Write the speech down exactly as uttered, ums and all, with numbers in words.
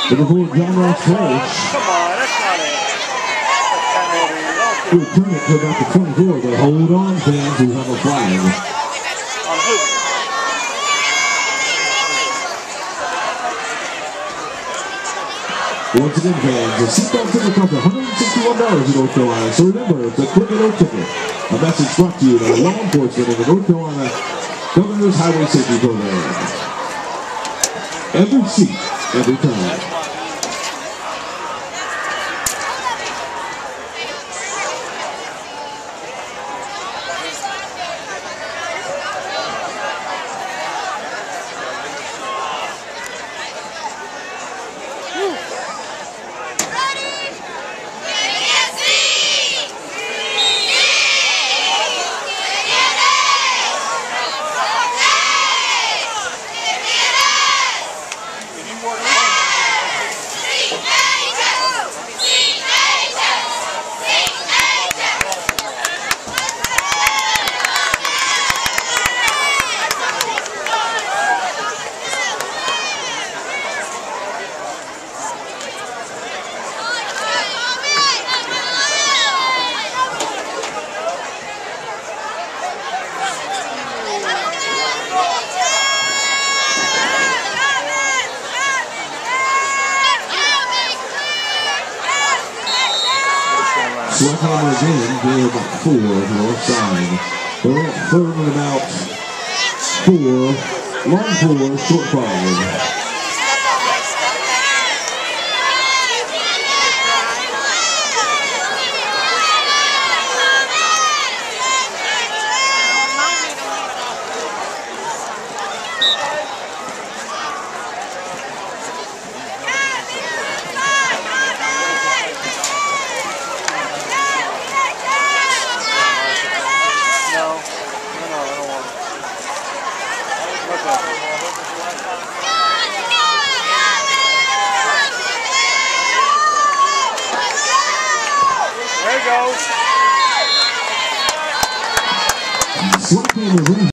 Liverpool John Ross Flash. Come on, that's not it. We'll turn it to about the twenty-four, but hold on, fans, we have a flag. On who? Once again, fans, the seatbelt ticket costs one hundred sixty-one dollars in North Carolina, so remember, it's a quick and ticket. A message brought to you by law enforcement of the North Carolina Governor's Highway Safety Program. Every seat, every time. Sledgehammer again, they're about four on the north side. They're at third and about four, long four, short five. There it goes. Sledgehammer's in.